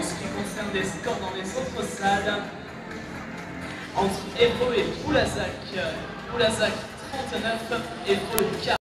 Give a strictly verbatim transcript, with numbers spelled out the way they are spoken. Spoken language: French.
ce qui concerne les scores dans les autres salles, entre Évreux et Boulazac, Boulazac trente-neuf, Évreux quarante.